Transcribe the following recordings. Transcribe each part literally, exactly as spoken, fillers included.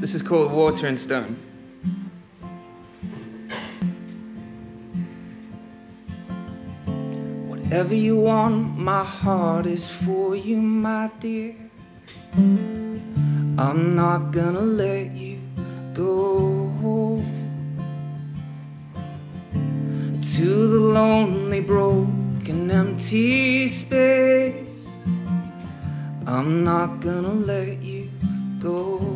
This is called Water and Stone. Whatever you want, my heart is for you, my dear. I'm not gonna let you go to the lonely, broken, empty space. I'm not gonna let you go.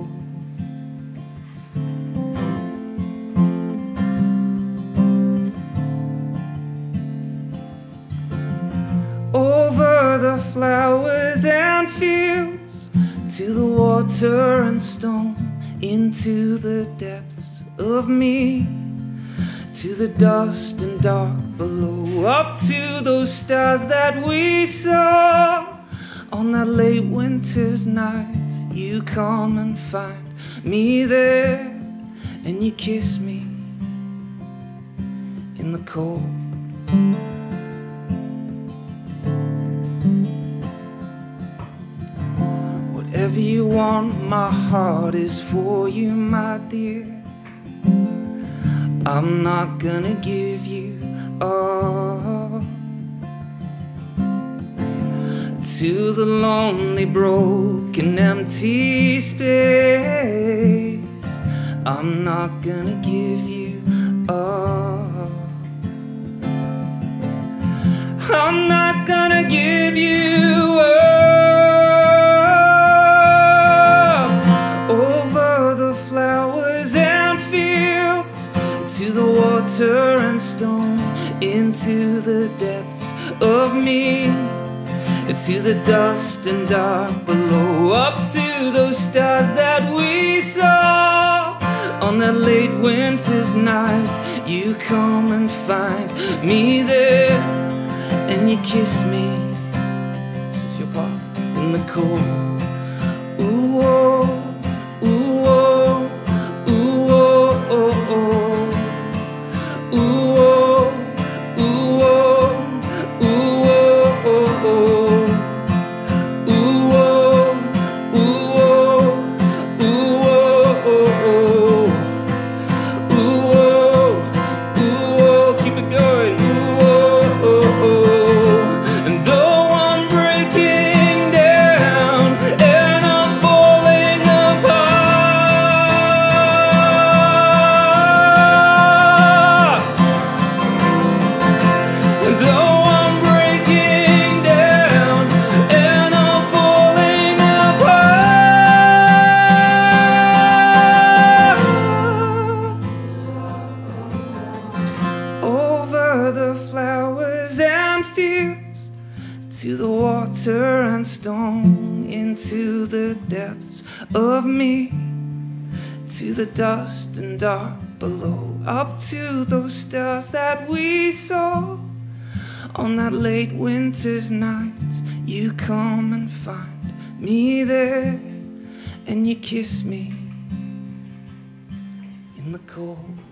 Over the flowers and fields, to the water and stone, into the depths of me, to the dust and dark below, up to those stars that we saw on that late winter's night. You come and find me there, and you kiss me in the cold. Whatever you want, my heart is for you, my dear. I'm not gonna give you up to the lonely, broken, empty space. I'm not gonna give you up. I'm not gonna give you up. To the water and stone, into the depths of me, to the dust and dark below, up to those stars that we saw on that late winter's night. You come and find me there, and you kiss me, this is your part, in the cold. Ooh, oh, ooh, oh, ooh, oh, oh, oh. To the water and stone, into the depths of me, to the dust and dark below, up to those stars that we saw on that late winter's night. You come and find me there, and you kiss me in the cold.